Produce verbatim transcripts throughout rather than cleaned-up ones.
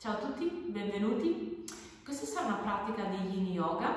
Ciao a tutti, benvenuti. Questa sarà una pratica di Yin Yoga,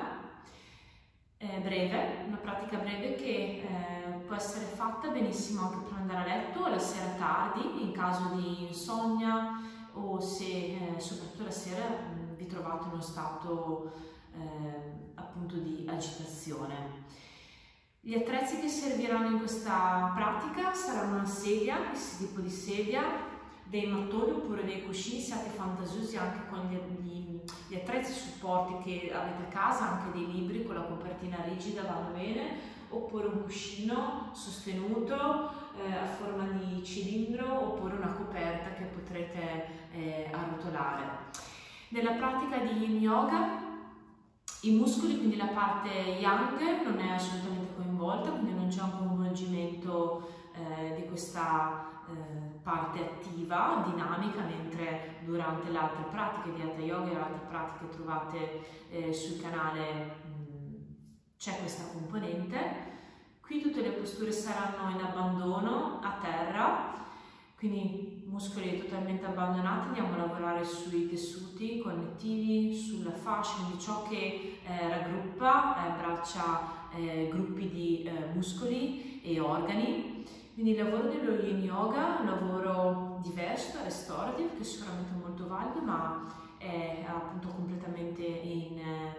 eh, breve, una pratica breve che eh, può essere fatta benissimo anche per andare a letto o la sera tardi, in caso di insonnia o se eh, soprattutto la sera mh, vi trovate in uno stato eh, appunto di agitazione. Gli attrezzi che serviranno in questa pratica saranno una sedia, questo tipo di sedia, dei mattoni oppure dei cuscini, siate fantasiosi anche con gli, gli, gli attrezzi supporti che avete a casa, anche dei libri con la copertina rigida vanno bene, oppure un cuscino sostenuto eh, a forma di cilindro oppure una coperta che potrete eh, arrotolare. Nella pratica di Yin Yoga i muscoli, quindi la parte yang, non è assolutamente coinvolta, quindi non c'è un coinvolgimento eh, di questa eh, parte attiva, dinamica, mentre durante le altre pratiche di Hatha Yoga e le altre pratiche che trovate eh, sul canale c'è questa componente. Qui tutte le posture saranno in abbandono a terra, quindi muscoli totalmente abbandonati, andiamo a lavorare sui tessuti connettivi, sulla fascia, quindi ciò che eh, raggruppa, eh, braccia, eh, gruppi di eh, muscoli e organi. Quindi il lavoro dello Yin Yoga è un lavoro diverso, restorative, che è sicuramente molto valido, ma è appunto completamente in,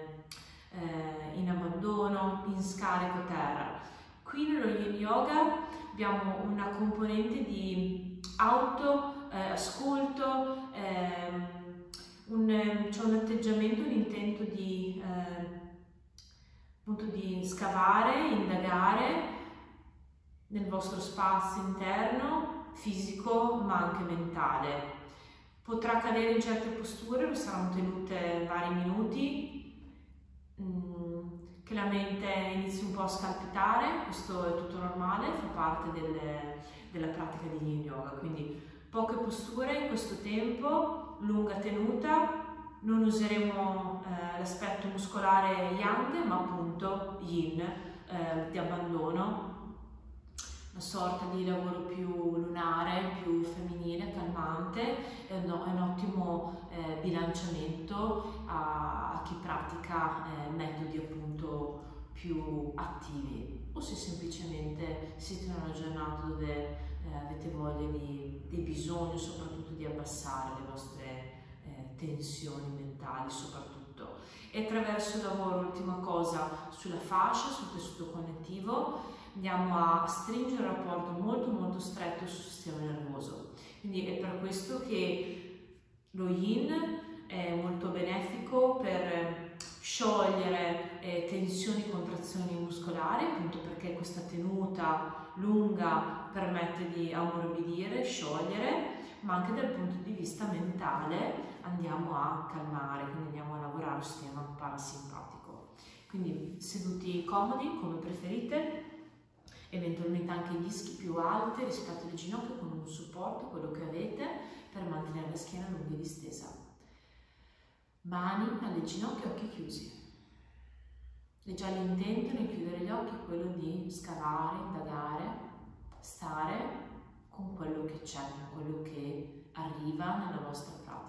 eh, in abbandono, in scarico terra. Qui nello Yin Yoga abbiamo una componente di auto eh, ascolto, ehm, un, c'è un atteggiamento, un intento di, eh, appunto di scavare, indagare nel vostro spazio interno, fisico ma anche mentale. Potrà cadere in certe posture, saranno tenute vari minuti, mm, che la mente inizi un po' a scalpitare, questo è tutto normale, fa parte delle, della pratica di Yin Yoga, quindi poche posture in questo tempo, lunga tenuta, non useremo eh, l'aspetto muscolare yang, ma appunto Yin, eh, di abbandono, una sorta di lavoro più lunare, più femminile, calmante, è un, è un ottimo eh, bilanciamento a, a chi pratica eh, metodi appunto più attivi, o se semplicemente siete in una giornata dove eh, avete voglia di, di bisogno soprattutto di abbassare le vostre eh, tensioni mentali soprattutto. E attraverso il lavoro, ultima cosa, sulla fascia, sul tessuto connettivo, andiamo a stringere un rapporto molto molto stretto sul sistema nervoso. Quindi è per questo che lo Yin è molto benefico per sciogliere eh, tensioni e contrazioni muscolari, appunto perché questa tenuta lunga permette di ammorbidire, sciogliere, ma anche dal punto di vista mentale andiamo a calmare, quindi andiamo a lavorare sul sistema parasimpatico. Quindi seduti comodi come preferite, eventualmente anche gli ischi più alti rispetto alle ginocchia con un supporto, quello che avete, per mantenere la schiena lunga e distesa. Mani alle ginocchia, occhi chiusi. E già l'intento nel chiudere gli occhi è quello di scavare, indagare, stare con quello che c'è, con quello che arriva nella vostra pratica.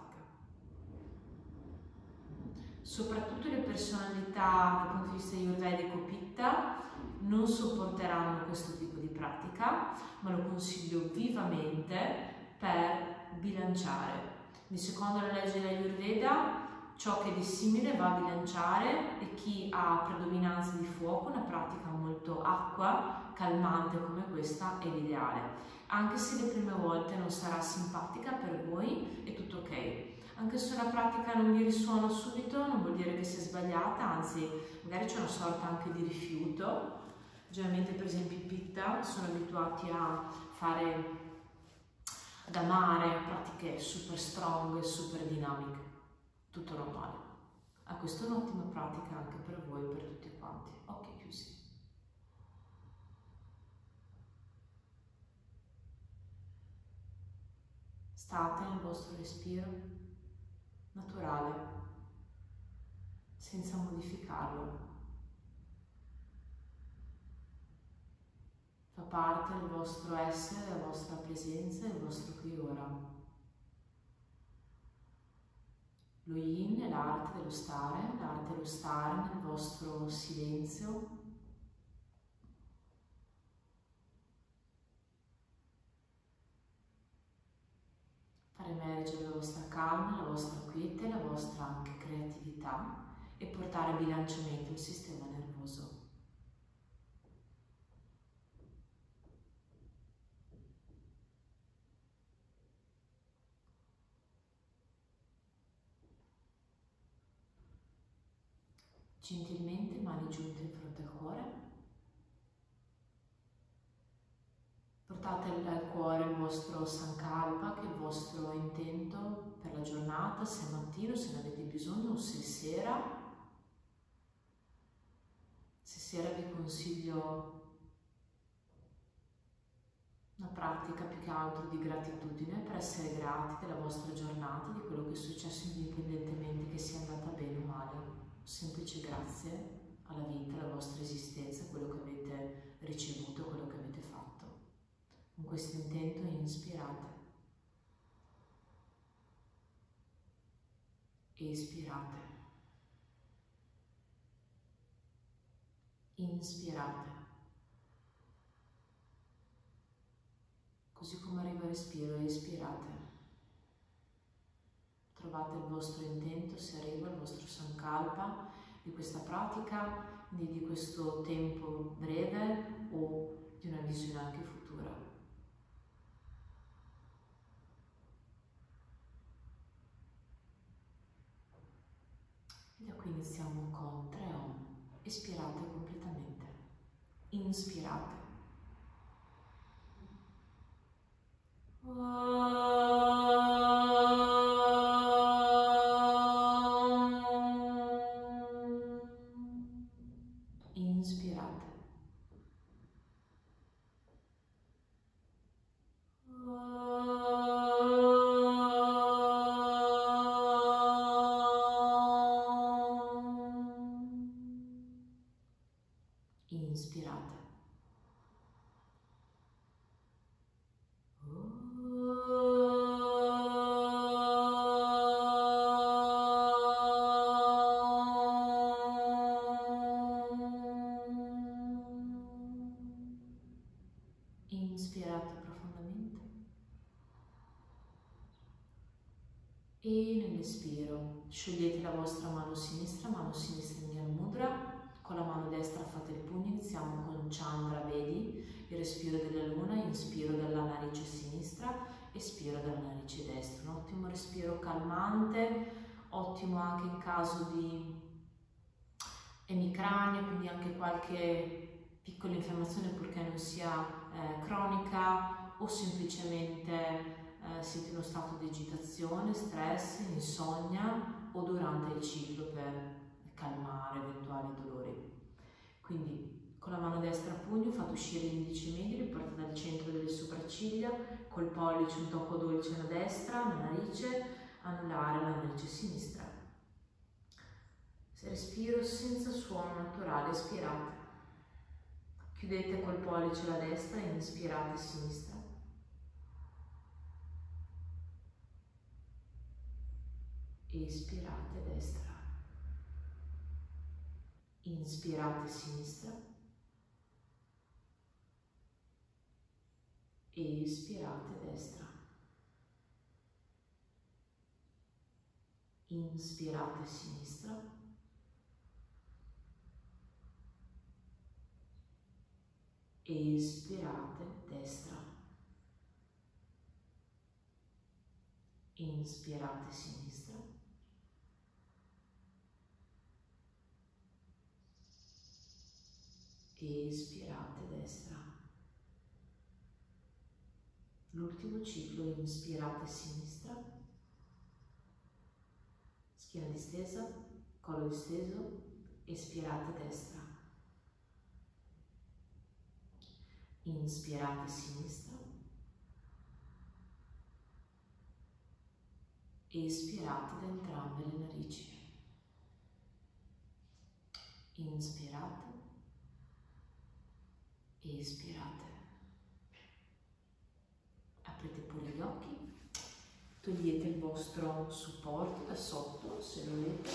Soprattutto le personalità dal punto di vista ayurvedico pitta non sopporteranno questo tipo di pratica, ma lo consiglio vivamente per bilanciare. Quindi, secondo la legge dell'Ayurveda, ciò che è dissimile va a bilanciare, e chi ha predominanza di fuoco, una pratica molto acqua, calmante come questa, è l'ideale. Anche se le prime volte non sarà simpatica per voi, è tutto ok. Anche se una pratica non vi risuona subito, non vuol dire che sia sbagliata, anzi magari c'è una sorta anche di rifiuto. Generalmente, per esempio, i pitta sono abituati a fare, ad amare pratiche super strong, super dinamiche, tutto normale. Ah, questa è un'ottima pratica anche per voi e per tutti quanti. Occhi chiusi. State nel vostro respiro naturale, senza modificarlo. Fa parte del vostro essere, della vostra presenza e del vostro qui ora. Lo yin è l'arte dello stare, l'arte dello stare nel vostro silenzio. Far emergere la vostra calma, la vostra quiete, la vostra anche creatività e portare a bilanciamento il sistema nervoso. Gentilmente mani giunte in fronte al cuore. Portate al cuore il vostro sankalpa, che è il vostro intento per la giornata, se è mattino, se ne avete bisogno, o se è sera. Se sera vi consiglio una pratica più che altro di gratitudine, per essere grati della vostra giornata, di quello che è successo, indipendentemente che sia andata bene o male. Semplice grazie alla vita, alla vostra esistenza, quello che avete ricevuto, quello che avete fatto. Con questo intento inspirate, espirate, inspirate. Così come arriva il respiro, espirate. Trovate il vostro intento, se arriva il vostro sankalpa di questa pratica, di questo tempo breve o di una visione anche futura. E da qui iniziamo con tre Om. Espirate completamente. Inspirate. Inspirate. Inspirate. Inspirate profondamente e nell'espiro sciogliete la vostra mano sinistra, mano sinistra in Jnana Mudra, con la mano destra fate il pugno. Iniziamo con Chandra Vedi, il respiro della luna, inspiro dalla narice sinistra, espiro dalla narice destra. Un ottimo respiro calmante, ottimo anche in caso di emicrania, quindi anche qualche piccola infiammazione, purché non sia eh, cronica o semplicemente eh, siete in uno stato di agitazione, stress, insonnia o durante il ciclo per calmare eventuali dolori. Quindi con la mano destra a pugno fate uscire l'indice medio, li portate dal centro delle sopracciglia, col pollice un tocco dolce alla destra, alla narice, annullare la narice sinistra. Se respiro senza suono naturale, espirate. Chiudete col pollice alla destra, inspirate a sinistra. Espirate destra. Inspirate sinistra. Espirate destra. Inspirate sinistra. Espirate destra. Inspirate sinistra. Espirate destra. L'ultimo ciclo, inspirate sinistra. Schiena distesa, collo disteso, espirate destra. Inspirate sinistra. Espirate da entrambe le narici. Inspirate. Espirate. Aprite pure gli occhi. Togliete il vostro supporto da sotto, se volete.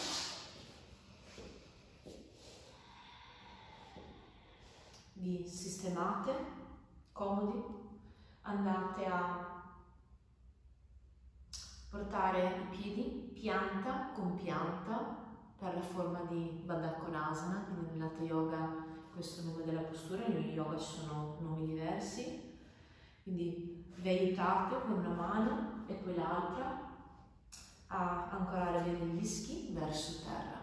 Vi sistemate, comodi, andate a portare i piedi pianta con pianta per la forma di Baddha Konasana, quindi nell'Hatha Yoga questo è il nome della postura, in yoga ci sono nomi diversi. Quindi vi aiutate con una mano e poi l'altra a ancorare bene gli ischi verso terra.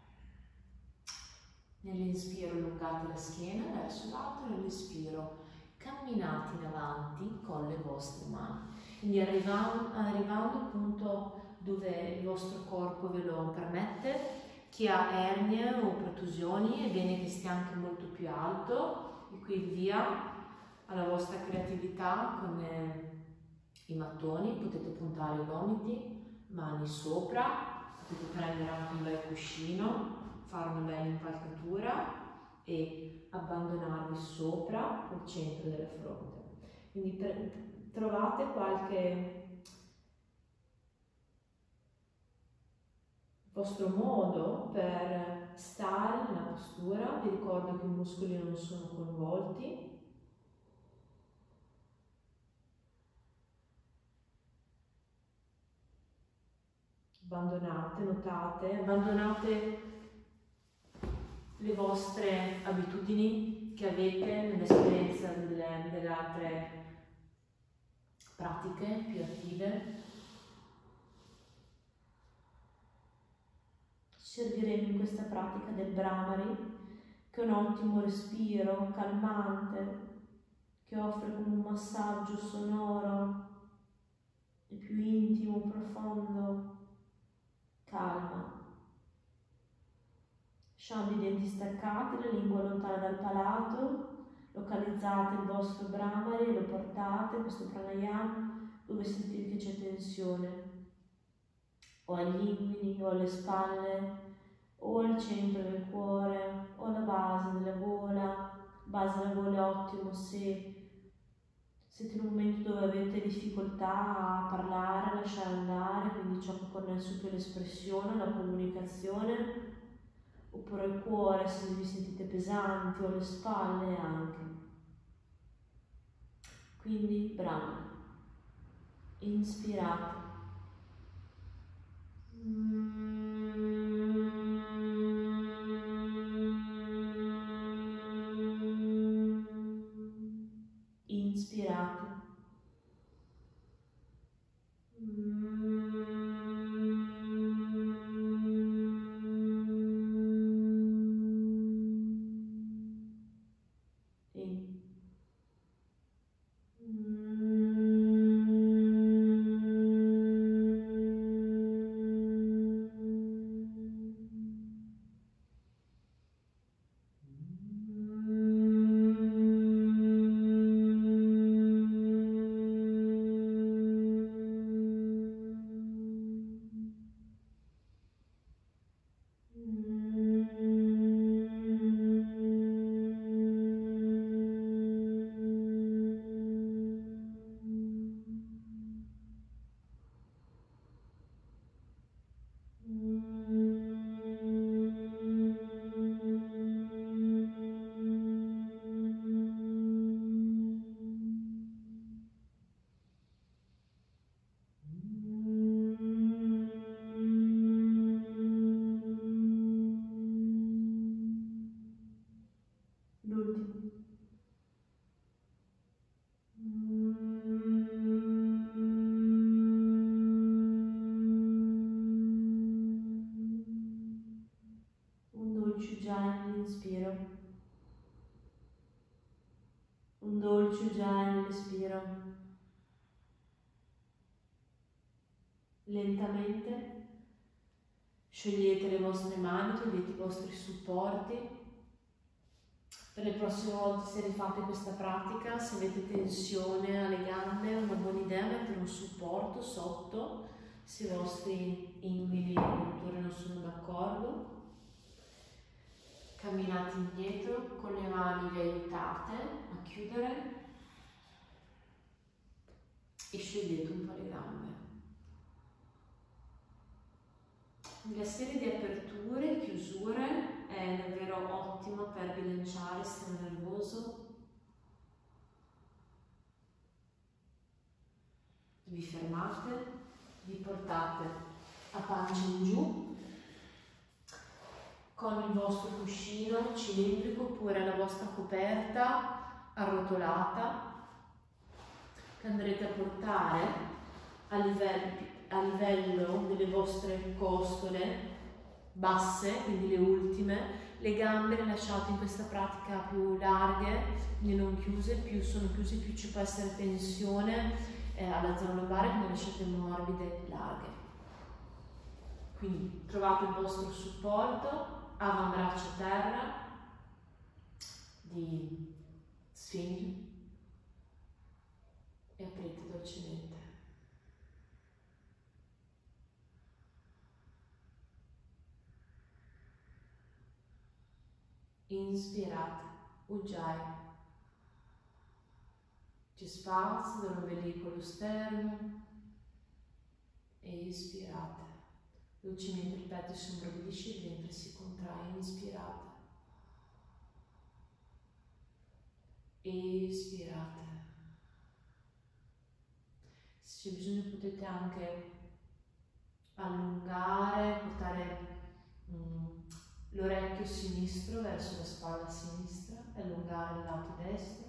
Nell'inspiro allungate la schiena verso l'alto, nell'espiro camminate in avanti con le vostre mani. Quindi arrivando, arrivando al punto dove il vostro corpo ve lo permette. Chi ha ernie o protusioni è bene che stia anche molto più alto, e qui via alla vostra creatività con eh, i mattoni, potete puntare i gomiti, mani sopra, potete prendere anche un bel cuscino, fare una bella impalcatura e abbandonarvi sopra il centro della fronte. Quindi per, trovate qualche vostro modo per stare nella postura. Vi ricordo che i muscoli non sono coinvolti. Abbandonate, notate, abbandonate le vostre abitudini che avete nell'esperienza delle, delle altre pratiche più attive. Serviremo in questa pratica del Bhramari, che è un ottimo respiro calmante, che offre come un massaggio sonoro e più intimo, profondo, calma. Lasciando i denti staccati, la lingua lontana dal palato, localizzate il vostro Bhramari e lo portate, questo pranayama, dove sentite che c'è tensione, o agli inguini, o alle spalle, o al centro del cuore, o alla base della gola. Base della gola è ottimo se siete in un momento dove avete difficoltà a parlare, a lasciare andare, quindi ciò che è connesso più all'espressione, alla comunicazione, oppure il cuore se vi sentite pesanti, o le spalle anche. Quindi Bhramari. Inspirate. Inspirate. Inspiro, un dolce ujjayi nell'espiro. Lentamente sciogliete le vostre mani, togliete i vostri supporti. Per le prossime volte, se rifate questa pratica, se avete tensione alle gambe, è una buona idea mettere un supporto sotto se i vostri inguini o addirittura non sono d'accordo. Camminate indietro, con le mani vi aiutate a chiudere e sciogliete un po' le gambe. La serie di aperture e chiusure è davvero ottima per bilanciare il sistema nervoso. Vi fermate, vi portate a pancia in giù con il vostro cuscino cilindrico oppure la vostra coperta arrotolata che andrete a portare a livello, a livello delle vostre costole basse, quindi le ultime. Le gambe le lasciate in questa pratica più larghe, quindi non chiuse, più sono chiuse più ci può essere tensione eh, alla zona lombare, quindi lasciate morbide e larghe. Quindi trovate il vostro supporto, avambraccio a terra, di sfingi e aprite dolcemente. Inspirate, Ujjayi, c'è spazio dall'ombelico sterno, e ispirate, dolcemente il petto si immorbidisce, il ventre si contrae, inspirate, espirate. Se c'è bisogno potete anche allungare, portare mm, l'orecchio sinistro verso la spalla sinistra e allungare il lato destro,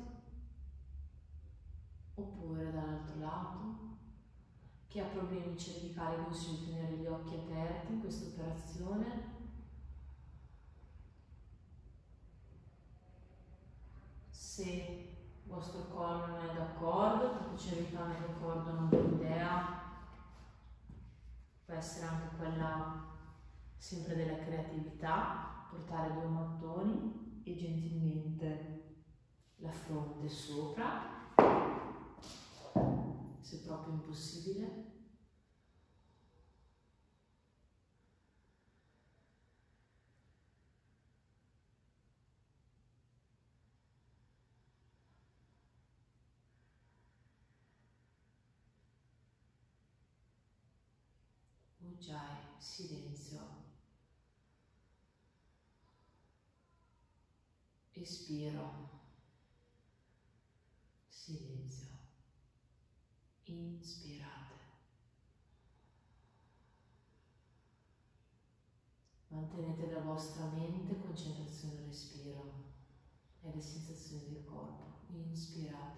oppure dall'altro lato. Chi ha problemi cervicali consiglio di tenere gli occhi aperti in questa operazione. Se il vostro corpo non è d'accordo, perché cervicale e d'accordo non ho idea, può essere anche quella sempre della creatività, portare due mattoni e gentilmente la fronte sopra, se è proprio impossibile. Ujjayi, silenzio. Espiro, silenzio. Inspirate. Mantenete la vostra mente concentrazione al respiro e alle sensazioni del corpo. Inspirate.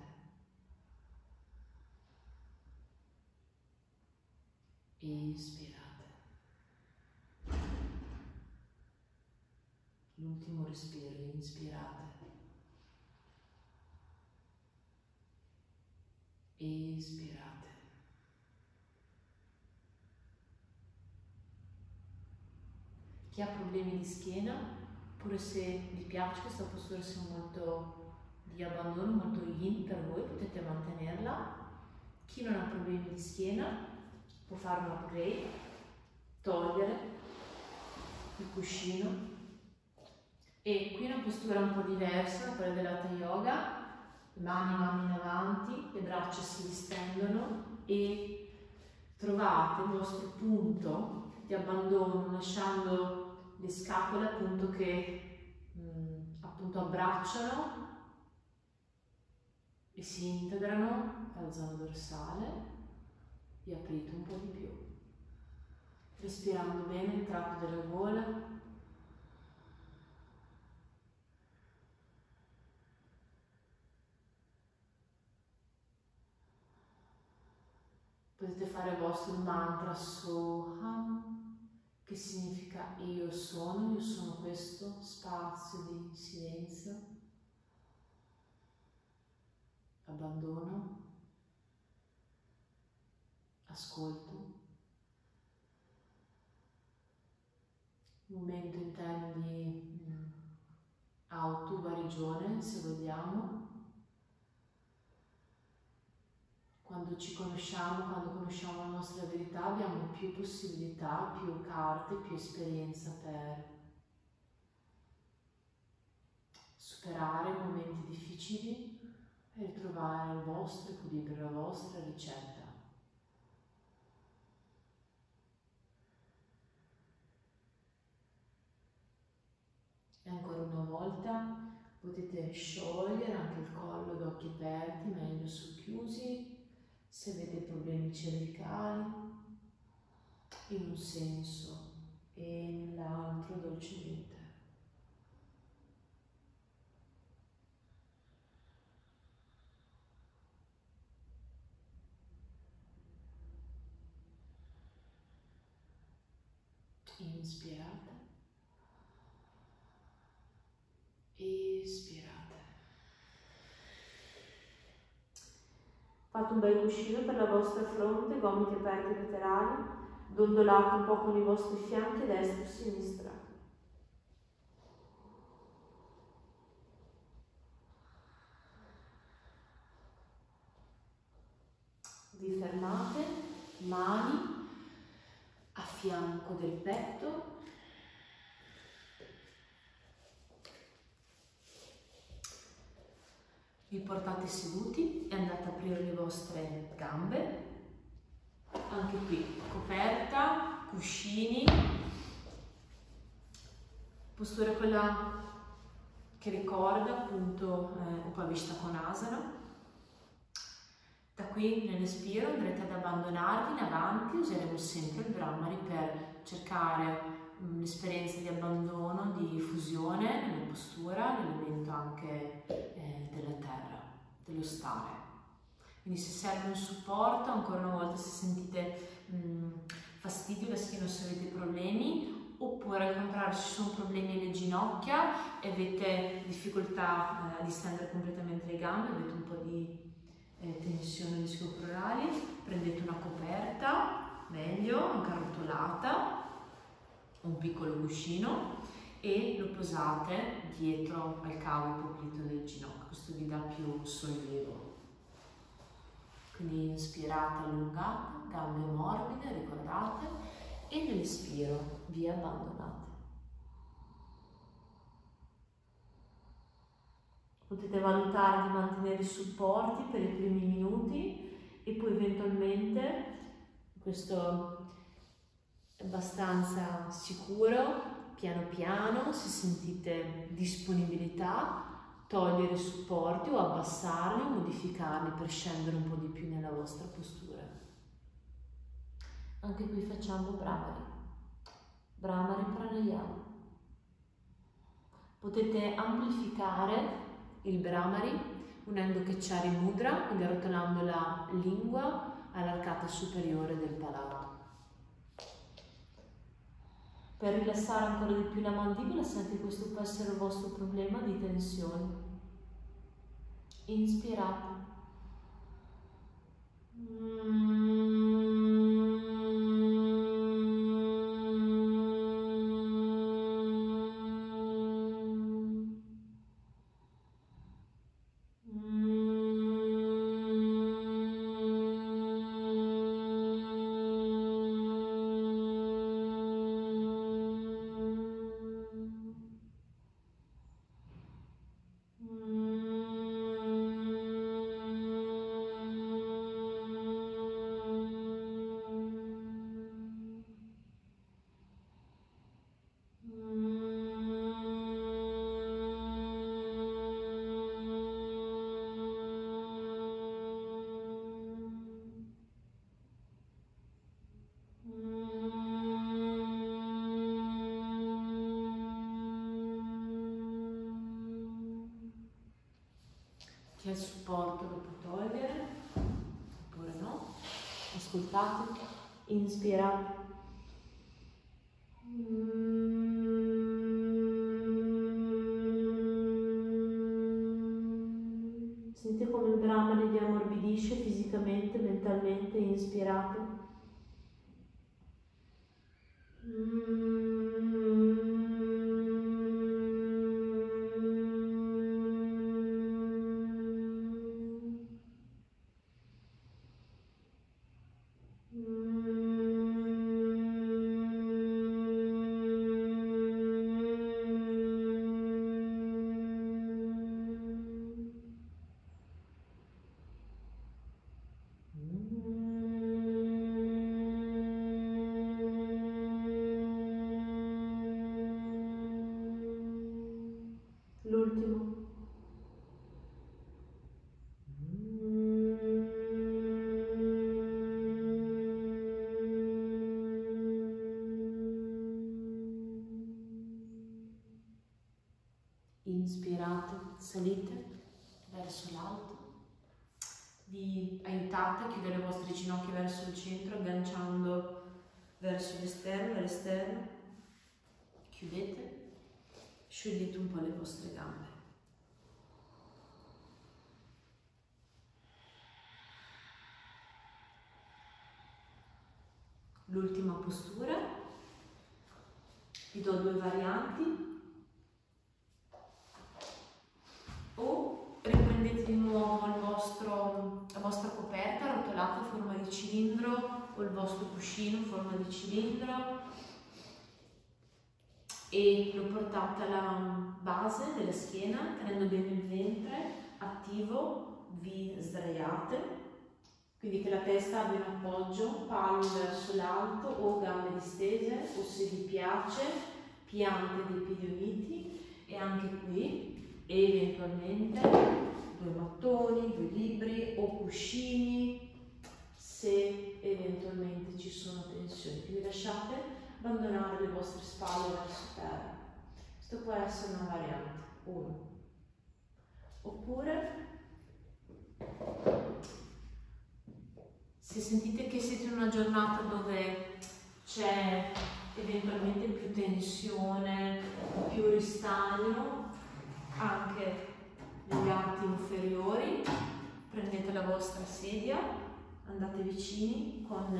Espirate. L'ultimo respiro, inspirate. Espirate. Chi ha problemi di schiena, oppure se vi piace questa postura sia molto di abbandono, molto yin per voi, potete mantenerla. Chi non ha problemi di schiena può fare un upgrade, togliere il cuscino. E qui una postura un po' diversa da quella dell'Hatha Yoga. Le mani vanno in avanti, le braccia si distendono e trovate il vostro punto di abbandono lasciando le scapole appunto che mh, appunto abbracciano e si integrano alla zona dorsale e aprite un po' di più, respirando bene il tratto della gola. Potete fare il vostro mantra Soham, che significa io sono, io sono questo spazio di silenzio, abbandono, ascolto, un momento interno di mm, autoguarigione, se vogliamo. Quando ci conosciamo, quando conosciamo la nostra verità, abbiamo più possibilità, più carte, più esperienza per superare i momenti difficili e ritrovare il vostro equilibrio, la vostra ricetta. volta. Potete sciogliere anche il collo ad occhi aperti, meglio socchiusi, se avete problemi cervicali, in un senso e nell'altro dolcemente. Inspirate, espirate. Fate un bel cuscino per la vostra fronte, gomiti aperti laterali, dondolate un po' con i vostri fianchi destra e sinistra. Vi fermate, mani a fianco del petto. Vi portate seduti e andate ad aprire le vostre gambe. Anche qui coperta, cuscini, postura quella che ricorda appunto eh, Upavishta Konasana. Da qui nell'espiro andrete ad abbandonarvi in avanti, useremo sempre il Brahmari per cercare l'esperienza di abbandono, di fusione nella postura, l'elemento anche eh, della terra, dello stare. Quindi se serve un supporto, ancora una volta se sentite mh, fastidio alla schiena o se avete problemi, oppure al contrario se ci sono problemi alle ginocchia e avete difficoltà eh, a distendere completamente le gambe, avete un po' di eh, tensione ischiocrorali, prendete una coperta, meglio, anche arrotolata, un piccolo cuscino e lo posate dietro al cavo ipoplito del ginocchio, questo vi dà più sollievo. Quindi inspirate, allungate, gambe morbide, ricordate, e nell'espiro vi abbandonate. Potete valutare di mantenere i supporti per i primi minuti e poi eventualmente, questo è abbastanza sicuro, piano piano, se sentite disponibilità, togliere i supporti o abbassarli o modificarli per scendere un po' di più nella vostra postura. Anche qui facciamo Brahmari, Brahmari Pranayama. Potete amplificare il Brahmari unendo Kechari Mudra, quindi arrotolando la lingua all'arcata superiore del palato. Per rilassare ancora di più la mandibola, se anche questo può essere il vostro problema di tensione. Inspirate. Chi ha il supporto lo può togliere, oppure no. Ascoltate, inspirate. Sentite come il Brahmani vi ammorbidisce fisicamente, mentalmente, inspirate. inspirate, salite verso l'alto, vi aiutate a chiudere le vostre ginocchia verso il centro, agganciando verso l'esterno, all'esterno, chiudete, sciogliete un po' le vostre gambe. L'ultima postura, vi do due varianti, o riprendete di nuovo il vostro, la vostra coperta rotolata a forma di cilindro o il vostro cuscino in forma di cilindro e lo portate alla base della schiena, tenendo bene il ventre attivo, vi sdraiate. Quindi che la testa abbia un appoggio, palme verso l'alto o gambe distese, o se vi piace piante dei piedi uniti, e anche qui eventualmente due mattoni, due libri o cuscini se eventualmente ci sono tensioni. Quindi lasciate abbandonare le vostre spalle verso terra. Questo può essere una variante, uno. Oppure se sentite che siete in una giornata dove c'è eventualmente più tensione, più ristagno, anche negli arti inferiori, prendete la vostra sedia, andate vicini con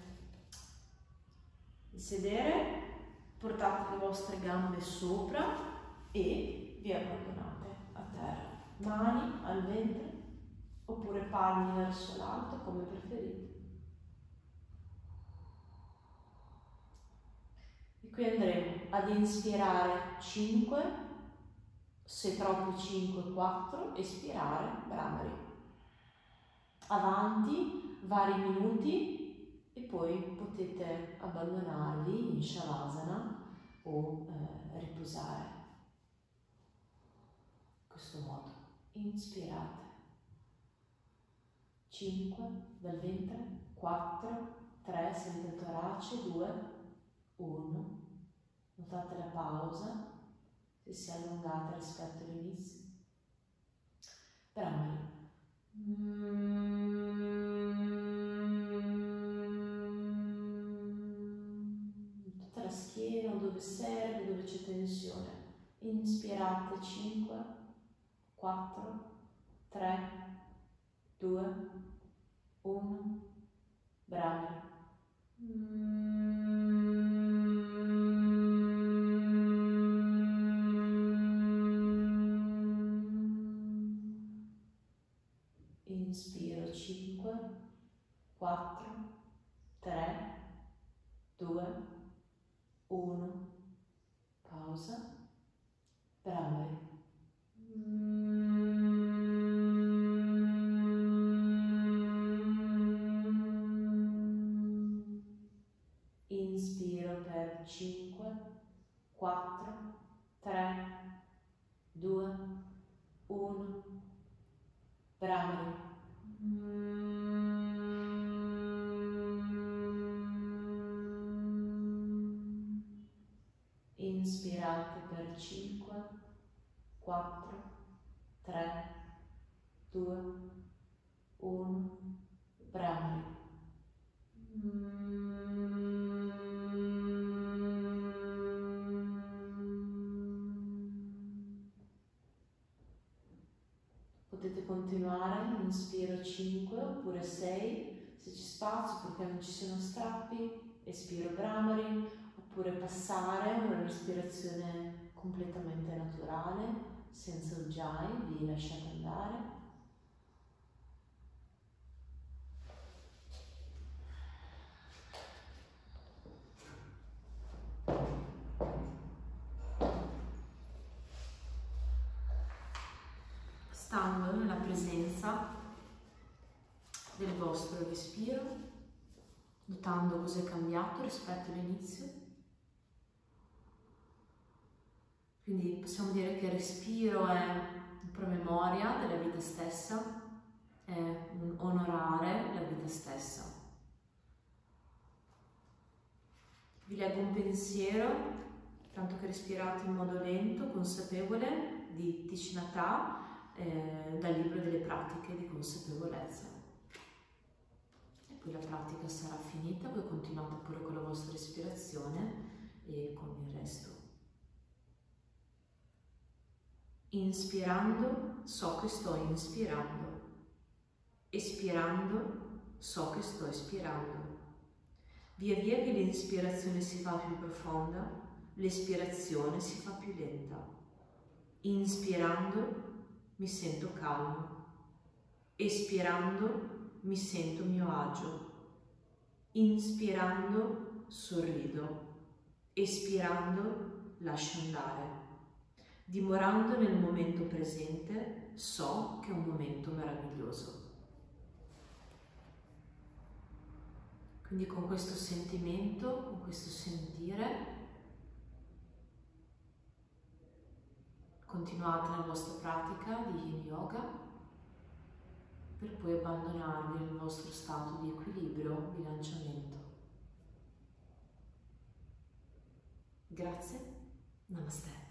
il sedere, portate le vostre gambe sopra e vi abbandonate a terra, mani al ventre, oppure palmi verso l'alto, come preferite. E qui andremo ad inspirare cinque, se troppo cinque, quattro, espirare, Bhramari. Avanti vari minuti e poi potete abbandonarvi in Shavasana o eh, riposare. In questo modo, inspirate. cinque dal ventre, quattro, tre, sente il torace, due, uno. Notate la pausa, se si è allungata rispetto all'inizio. Bhramari. Tutta la schiena, dove serve, dove c'è tensione. Inspirate, cinque, quattro, tre, due, uno, Bhramari. Inspiro, cinque, quattro, tre, due, uno, pausa, Bhramari. Inspiro per cinque, quattro, tre, due, uno, Bhramari. Inspirate per cinque, quattro, tre, due, uno, Bhramari. Potete continuare, inspiro cinque oppure sei, se c'è spazio perché non ci sono strappi, espiro Bhramari, oppure passare una respirazione completamente naturale, senza ujjayi, vi lasciate andare. Stando nella presenza del vostro respiro, notando cosa è cambiato rispetto all'inizio. Quindi possiamo dire che il respiro è un promemoria della vita stessa, è un onorare la vita stessa. Vi leggo un pensiero, tanto che respirate in modo lento, consapevole, di Thich Nhat Hanh eh, dal libro delle pratiche di consapevolezza. E poi la pratica sarà finita, voi continuate pure con la vostra respirazione e con il resto. Inspirando so che sto inspirando, espirando so che sto espirando. Via via che l'inspirazione si fa più profonda, l'espirazione si fa più lenta. Inspirando mi sento calmo, espirando mi sento mio agio, inspirando sorrido, espirando lascio andare. Dimorando nel momento presente so che è un momento meraviglioso. Quindi con questo sentimento, con questo sentire, continuate nella vostra pratica di Yin Yoga per poi abbandonarvi nel vostro stato di equilibrio, bilanciamento. Grazie, Namaste.